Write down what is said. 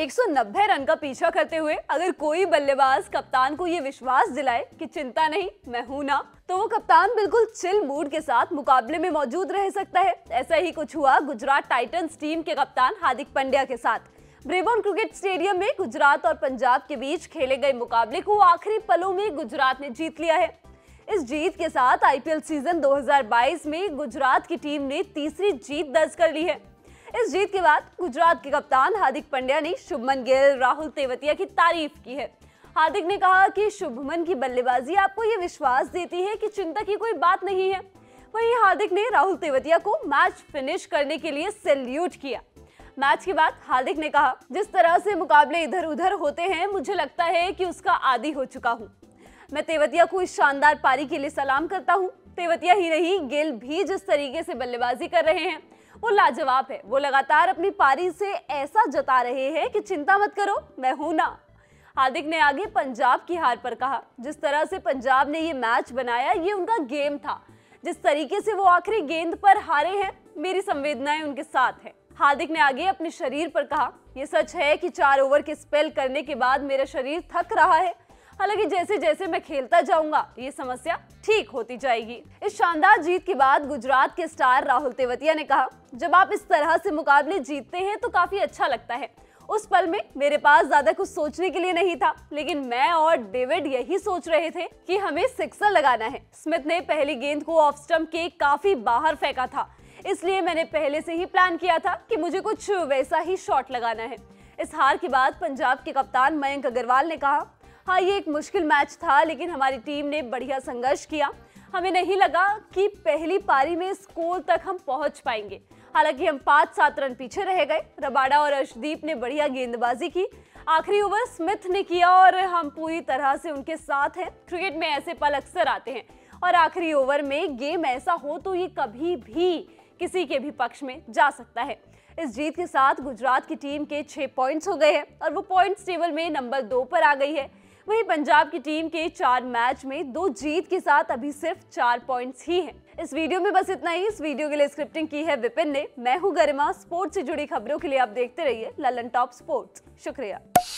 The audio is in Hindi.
190 रन का पीछा करते हुए अगर कोई बल्लेबाज कप्तान को ये विश्वास दिलाए कि चिंता नहीं, मैं हूं ना, तो वो कप्तान बिल्कुल चिल मूड के साथ मुकाबले में मौजूद रह सकता है। ऐसा ही कुछ हुआ गुजरात टाइटंस टीम के कप्तान हार्दिक पांड्या के साथ। ब्रेबॉर्न क्रिकेट स्टेडियम में गुजरात और पंजाब के बीच खेले गए मुकाबले को आखिरी पलों में गुजरात ने जीत लिया है। इस जीत के साथ आईपीएल सीजन 2022 में गुजरात की टीम ने तीसरी जीत दर्ज कर ली है। इस जीत के बाद गुजरात के कप्तान हार्दिक पांड्या ने शुभमन गिल, राहुल तेवतिया की तारीफ की है। हार्दिक ने कहा कि शुभमन की बल्लेबाजी आपको ये विश्वास देती है कि चिंता की कोई बात नहीं है। वहीं हार्दिक ने राहुल तेवतिया को मैच फिनिश करने के लिए सैल्यूट किया। मैच के बाद हार्दिक ने कहा, जिस तरह से मुकाबले इधर उधर होते हैं, मुझे लगता है कि उसका आदी हो चुका हूँ। मैं तेवतिया को इस शानदार पारी के लिए सलाम करता हूँ। तेवतिया ही नहीं, गिल भी जिस तरीके से बल्लेबाजी कर रहे हैं वो लाजवाब है। वो लगातार अपनी पारी से ऐसा जता रहे हैं कि चिंता मत करो, मैं हूं ना। हार्दिक ने आगे पंजाब की हार पर कहा, जिस तरह से पंजाब ने ये मैच बनाया, ये उनका गेम था। जिस तरीके से वो आखिरी गेंद पर हारे हैं, मेरी संवेदनाएं उनके साथ है। हार्दिक ने आगे अपने शरीर पर कहा, यह सच है कि 4 ओवर के स्पेल करने के बाद मेरा शरीर थक रहा है। हालांकि जैसे जैसे मैं खेलता जाऊंगा ये समस्या ठीक होती जाएगी। इस शानदार जीत के बाद गुजरात के स्टार राहुल तेवतिया ने कहा, जब आप इस तरह से मुकाबले जीतते हैं तो काफी अच्छा लगता है। उस पल में मेरे पास ज्यादा कुछ सोचने के लिए नहीं था, लेकिन मैं और डेविड यही सोच रहे थे कि हमें सिक्सर लगाना है। स्मिथ ने पहली गेंद को ऑफ स्टंप के काफी बाहर फेंका था, इसलिए मैंने पहले से ही प्लान किया था कि मुझे कुछ वैसा ही शॉट लगाना है। इस हार के बाद पंजाब के कप्तान मयंक अग्रवाल ने कहा, हाँ, ये एक मुश्किल मैच था, लेकिन हमारी टीम ने बढ़िया संघर्ष किया। हमें नहीं लगा कि पहली पारी में स्कोर तक हम पहुंच पाएंगे। हालांकि हम 5-7 रन पीछे रह गए। रबाडा और अर्शदीप ने बढ़िया गेंदबाजी की। आखिरी ओवर स्मिथ ने किया और हम पूरी तरह से उनके साथ हैं। क्रिकेट में ऐसे पल अक्सर आते हैं और आखिरी ओवर में गेम ऐसा हो तो ये कभी भी किसी के भी पक्ष में जा सकता है। इस जीत के साथ गुजरात की टीम के 6 पॉइंट्स हो गए हैं और वो पॉइंट्स टेबल में नंबर 2 पर आ गई है। वहीं पंजाब की टीम के 4 मैच में 2 जीत के साथ अभी सिर्फ 4 पॉइंट्स ही हैं। इस वीडियो में बस इतना ही। इस वीडियो के लिए स्क्रिप्टिंग की है विपिन ने। मैं हूं गरिमा। स्पोर्ट्स से जुड़ी खबरों के लिए आप देखते रहिए ललन टॉप स्पोर्ट्स। शुक्रिया।